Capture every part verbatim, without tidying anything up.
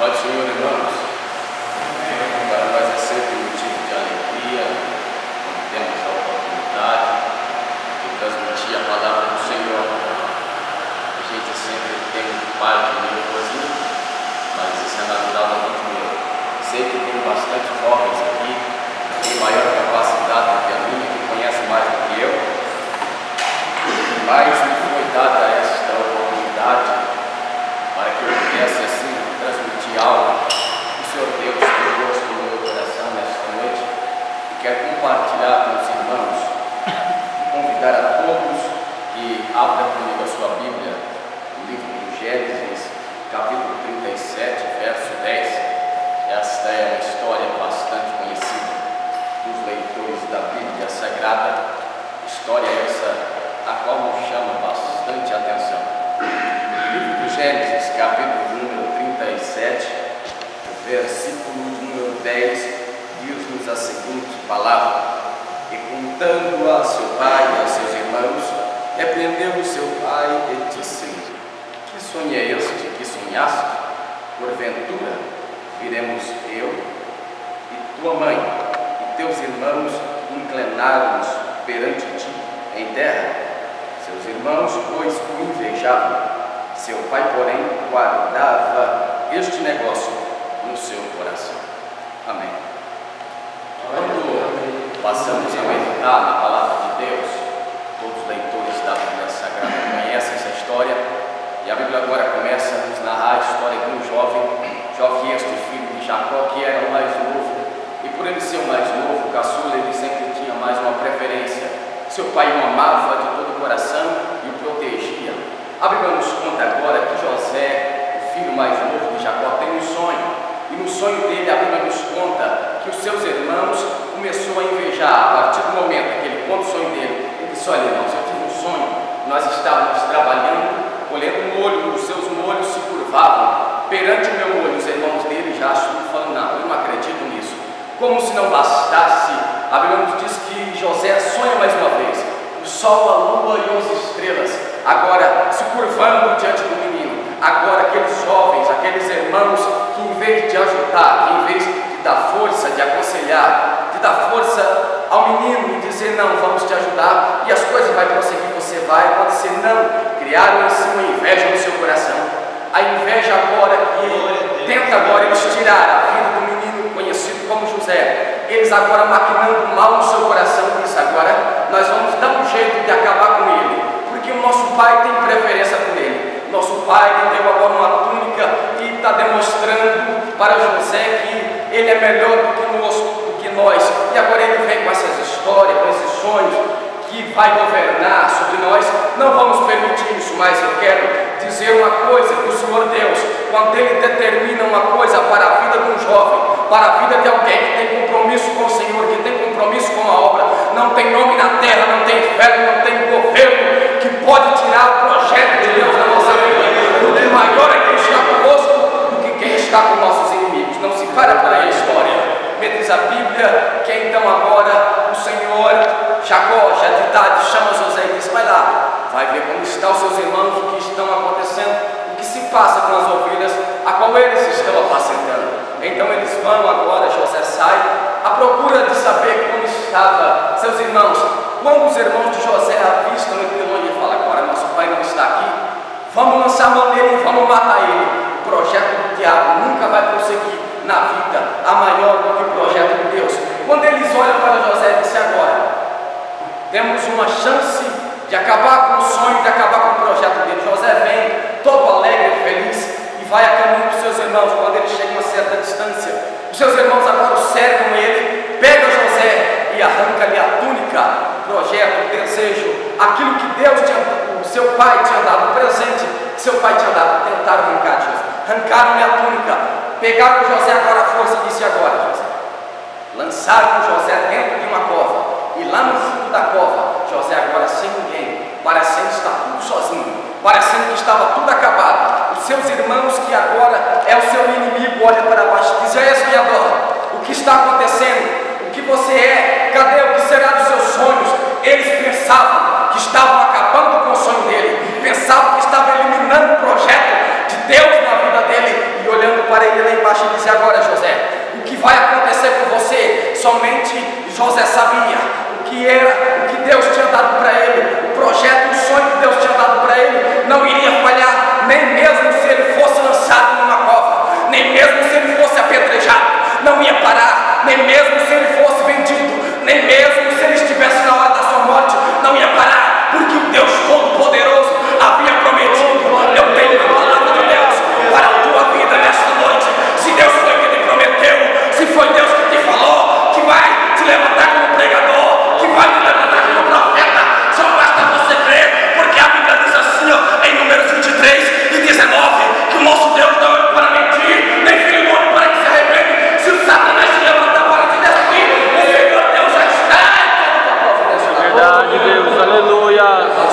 Pode, Senhor, irmãos. Para nós é sempre um motivo de alegria quando temos a oportunidade de transmitir a palavra do Senhor. A gente sempre tem parte nervosinho, mas isso é natural da gente mesmo. Sei que tem bastante jovens aqui, tem maior capacidade do que a minha, que conhece mais do que eu, mas me foi dada esta oportunidade para que eu pudesse assim transmitir algo que o Senhor Deus tem posto no meu coração nesta noite e quero compartilhar com os irmãos e convidar a todos que abram comigo a sua Bíblia, no livro do Gênesis, capítulo trinta e sete, verso dez. Esta é uma história bastante conhecida dos leitores da Bíblia Sagrada, história essa a qual nos chama bastante atenção. O livro do Gênesis, capítulo número trinta e sete, versículo número dez, diz-nos a seguinte palavra: E contando a seu pai e a seus irmãos, repreendeu seu pai e disse: Que sonho é este que sonhaste? Porventura viremos eu e tua mãe e teus irmãos inclinaram-nos perante ti em terra? Seus irmãos, pois, o invejavam. Seu pai, porém, guardava este negócio no seu coração. Amém. Quando passamos a meditar na palavra de Deus, todos os leitores da Bíblia Sagrada conhecem essa história, e a Bíblia agora começa a nos narrar a história de um jovem, jovem este filho de Jacó, que era o mais novo, e por ele ser o mais novo, o caçula, ele sempre tinha mais uma preferência. Seu pai o amava de todo o coração e o protegia. A Bíblia nos conta agora que José, o filho mais novo de Jacó, tem um sonho. E no sonho dele, a Bíblia nos conta que os seus irmãos começou a invejar. A partir do momento que ele conta o sonho dele, ele disse: olha, irmãos, eu tive um sonho. Nós estávamos trabalhando, colhendo molho, os seus molhos se curvavam perante o meu molho. Os irmãos dele já estão falando: não, eu não acredito nisso. Como se não bastasse, a Bíblia nos diz que José sonha mais uma vez, o sol, a lua e as estrelas, agora se curvando diante do menino. Agora aqueles jovens, aqueles irmãos que em vez de ajudar, que em vez de dar força, de aconselhar, de dar força ao menino e dizer: não, vamos te ajudar e as coisas vão prosseguir, você vai acontecer, não, criaram em si uma inveja no seu coração. A inveja agora que tenta agora eles tirar a vida do menino conhecido como José, eles agora maquinando mal no seu coração, diz: agora nós vamos dar um jeito de acabar com ele, porque o nosso pai tem preferência por ele. Nosso pai lhe deu agora uma túnica e está demonstrando para José que ele é melhor do que, nós, do que nós, e agora ele vem com essas histórias, com esses sonhos, que vai governar sobre nós. Não vamos permitir isso, mas eu quero dizer uma coisa: que o Senhor Deus, quando Ele determina uma coisa para a vida de um jovem, para a vida de alguém que tem compromisso com o Senhor, que tem compromisso com a obra, não tem nome na terra, não tem inferno, não tem governo que pode tirar o projeto de Deus da nossa vida. O que maior é quem está conosco do que quem está com nossos inimigos. Não se para por aí a história. Me diz a Bíblia que então agora o Senhor, Jacó, já de idade, chama José e diz: vai lá, vai ver como estão os seus irmãos, o que estão acontecendo, o que se passa com as ovelhas a qual eles estão apacentando. Então eles vão agora, José sai à procura de saber como estavam seus irmãos. Quando os irmãos de José avistam ele de longe e falam: agora nosso pai não está aqui, vamos lançar a mão nele e vamos matar ele. O projeto do diabo nunca vai prosseguir na vida a maior do que o projeto de Deus. Quando eles olham para José, disse: agora temos uma chance de acabar com o sonho, de acabar com o projeto dele. José vem todo alegre, feliz, e vai a caminho dos seus irmãos. Quando ele chega a uma certa distância, os seus irmãos agora cercam ele, pega José e arranca-lhe a túnica, o projeto, o desejo, aquilo que Deus tinha, o seu pai tinha dado, o presente que seu pai tinha dado. Tentaram arrancar de José, arrancaram-lhe a túnica, pegaram José agora à força e disse: agora, José. Lançaram José dentro de uma cova, e lá no fundo da cova, José agora sem ninguém, parecendo estar tudo sozinho, parecendo que estava tudo acabado. Os seus irmãos, que agora é o seu inimigo, olha para baixo e diz: é esse que adora, o que está acontecendo, o que você é, cadê, o que será dos seus sonhos? Eles pensavam que estavam acabando com o sonho dele, pensavam que estavam eliminando o projeto de Deus na vida dele, e olhando para ele lá em somente José sabia o que era, o que Deus tinha dado para ele, o projeto, o sonho que Deus tinha dado para ele, não iria falhar, nem mesmo se ele fosse lançado numa cova, nem mesmo se ele fosse apedrejado, não ia parar, nem mesmo se ele fosse vendido, nem mesmo se ele estivesse na hora da sua morte, não ia parar, porque o Deus Todo-Poderoso havia prometido. Eu tenho uma palavra de Deus para a tua vida nesta noite. Se Deus foi que te prometeu, se foi Deus que te falou, que vai te levantar como pregador, que vai te levantar como profeta, só basta você crer, porque a Bíblia diz assim, ó, em Números vinte e três e dezenove, que o nosso Deus não é para mentir, nem filho do homem para que se arrepende. Se o Satanás te levantar para te destruir, o Senhor Deus já está em toda a providência. Verdade, Deus, aleluia.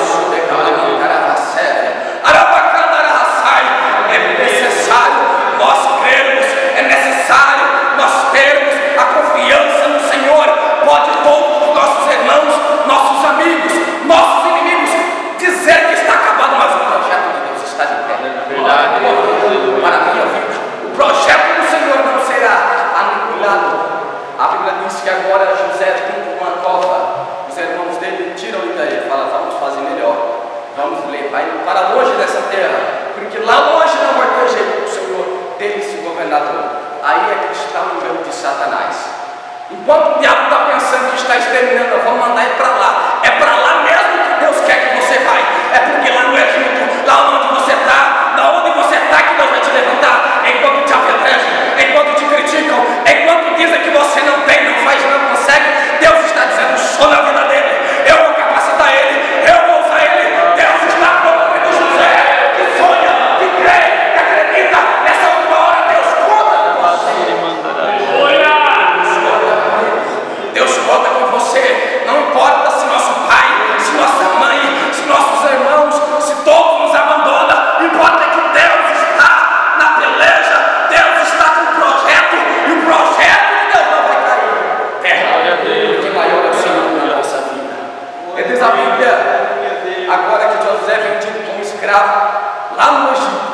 É necessário nós crermos, é necessário nós termos a confiança no Senhor. Pode todos os nossos irmãos, nossos amigos, nossos inimigos dizer que está acabado, mas o projeto de Deus está de pé. Verdade, Deus, para a minha vida, o projeto do Senhor não será aniquilado. A Bíblia diz que agora José tem uma cova, os irmãos dele tiram ele daí e falam, vamos fazer melhor, vamos levar ele para longe dessa terra, porque lá longe não vai ter jeito do Senhor dele se governador. Aí é que está o engano de Satanás. Enquanto o diabo está pensando que está exterminando, eu vou mandar ele para lá. É para lá mesmo que Deus quer que você vai. É porque lá no Egito, lá onde você está, lá onde você está, que Deus vai te levantar. Enquanto te apedrejam, enquanto te criticam, enquanto dizem que você não tem, não faz, não consegue, Deus está dizendo, sou na vida dele. Eu vou capacitar ele, eu vou usar ele. Deus está promovendo José, que sonha, que crê, que acredita. Nessa última hora, Deus conta com você. Deus conta com você. Não importa se nosso pai, se nossa mãe, se nossos irmãos, se todos nos abandonam. Importa que Deus está na peleja. Deus está com o projeto. E o projeto de Deus não vai cair. Terra, porque maior é o Senhor na nossa vida. E diz a Bíblia, agora que José é vendido como escravo lá no Egito,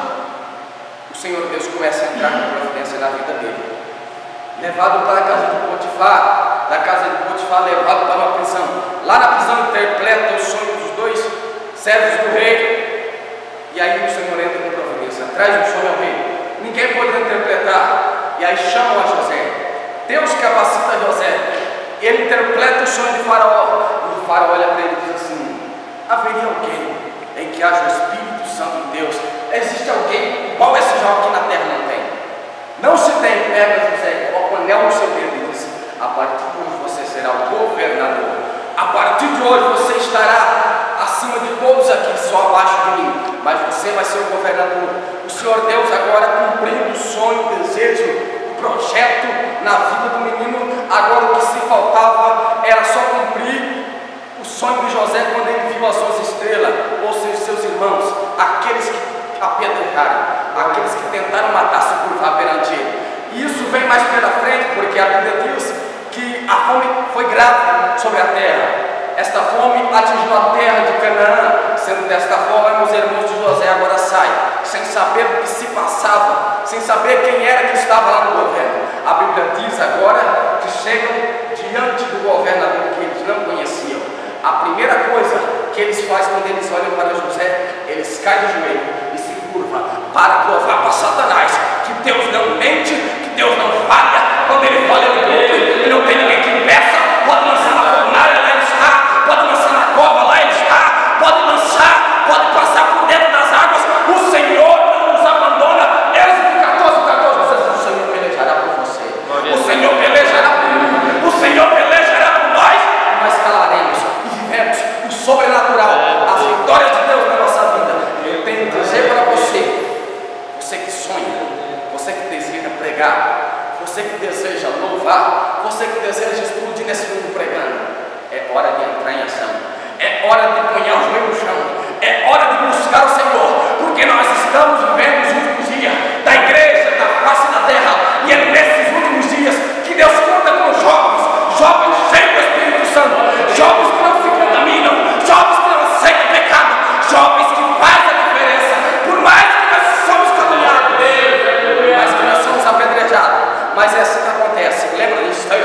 o Senhor Deus começa a entrar com providência na vida dele. Levado para a casa de Potifar, da casa de Potifar, levado para uma prisão. Lá na prisão interpreta o sonho dos dois servos do rei. E aí o Senhor entra com providência, traz o sonho ao rei. Ninguém pode interpretar. E aí chamam a José. Deus capacita José. Ele interpreta o sonho de Faraó. E o Faraó olha para ele e diz assim: haveria alguém em que haja o Espírito Santo de Deus? Existe alguém igual esse jovem que na terra não tem? Não se tem. Pega José, coloca o anel no seu dedo e diz: a partir de hoje você será o governador. A partir de hoje você estará acima de todos aqui, só abaixo de mim, mas você vai ser o governador. O Senhor Deus agora cumprindo o sonho, o desejo, o projeto na vida do menino. Agora o que se faltava era só cumprir o sonho de José quando ele viu as suas estrelas, ou seja, seus irmãos, aqueles que apedrejaram, aqueles que tentaram matar, se curvar perante ele. E isso vem mais pela frente, porque a Bíblia diz que a fome foi grave sobre a terra. Esta fome atingiu a terra de Canaã. Sendo desta forma, os irmãos de José agora saem, sem saber o que se passava, sem saber quem era que estava lá no governo. A Bíblia diz agora que chegam diante do governador que eles não conheciam. A primeira coisa que eles fazem quando eles olham para José, eles caem de joelho e se curvam para provar para Satanás que Deus não mente, que Deus não falha. Quando ele fala, ele cumpre. Ele não tem ninguém que impeça. Pode lançar na fornalha, lá ele está. Pode lançar na cova, lá ele está. Pode lançar, pode passar por dentro das águas. O Senhor não nos abandona. Êxodo quatorze, quatorze. O Senhor pelejará por você. O Senhor pelejará por mim. O Senhor pelejará por nós. E nós calaremos e vivemos o sobrenatural, as vitórias de Deus na nossa vida. Eu tenho que dizer para você, você que sonha, você que deseja pregar, você que deseja louvar, você que deseja explodir nesse mundo pregando, é hora de entrar em ação, é hora de pôr o joelho no chão, é hora de buscar o Senhor, porque nós estamos vivendo os últimos dias da igreja, da face da terra, e é nesses últimos dias que Deus conta com os jovens, jovens cheios do Espírito Santo, jovens que não se contaminam, jovens que não aceitam pecado, jovens que fazem a diferença, por mais que nós somos caluniados, por mais que nós somos apedrejados. Mas é assim que acontece. Lembra de Estevão?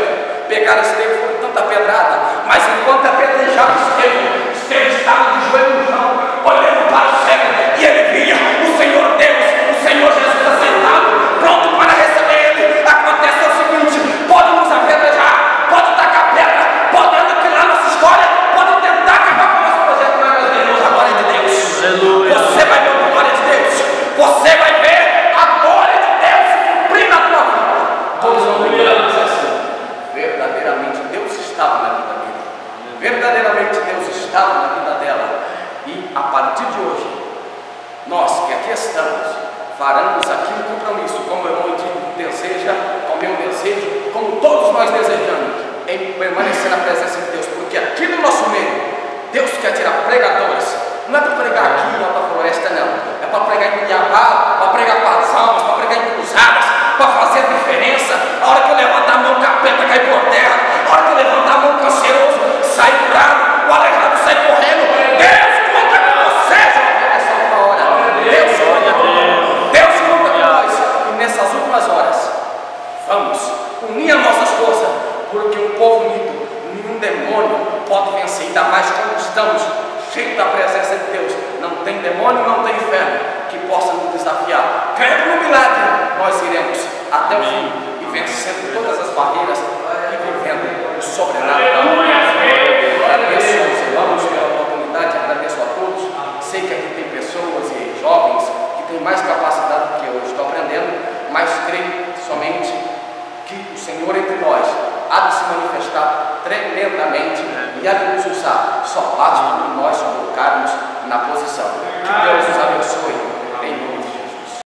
pegaram Estevão com tanta pedrada, mas enquanto apedrejava Estevão, Estevão estava de joelho no chão, olhando para o céu, e ele via o Senhor Deus, o Senhor Jesus assentado, pronto para receber ele. Acontece o seguinte: pode nos apedrejar, pode tacar pedra, pode aniquilar nossa história, pode tentar acabar com o nosso projeto, mas nós veremos a glória de Deus. Aleluia. Você vai ver a glória de Deus, você vai ver a glória de Deus se cumprir na tua vida. Todos vão dizer assim: verdadeiramente Deus estava na vida dele, verdadeiramente Deus estava na vida dela. E a partir de hoje, nós que aqui estamos, faremos aqui um compromisso, como o irmão deseja, como eu desejo, como todos nós desejamos, em permanecer na presença de Deus, porque aqui no nosso meio, Deus quer tirar pregadores. Não é para pregar aqui na Alta Floresta, não. É para pregar em Cuiabá, para pregar para as almas, para pregar em cruzadas, para fazer a diferença. A hora que eu levantar a mão, o capeta cai por terra. A hora que eu levantar a mão, o canceroso sai curado, o aleijado sai correndo. Deus conta com você, jovem, nessa última hora. Deus conta com nós. Deus conta com nós. E nessas últimas horas, vamos unir as nossas forças, porque um povo unido, nenhum demônio pode vencer, ainda mais quando estamos cheios da presença de Deus. Não tem demônio, não tem inferno que possa nos desafiar. Crendo no milagre, nós iremos até o fim e vencendo todas as barreiras e vivendo o sobrenatural. Agradeço aos irmãos pela oportunidade, agradeço a todos. Sei que aqui tem pessoas e jovens que têm mais capacidade do que eu estou aprendendo, mas creio somente que o Senhor entre nós há de se manifestar tremendamente e há de nos usar. Só basta nós colocarmos na posição. Que Deus nos abençoe em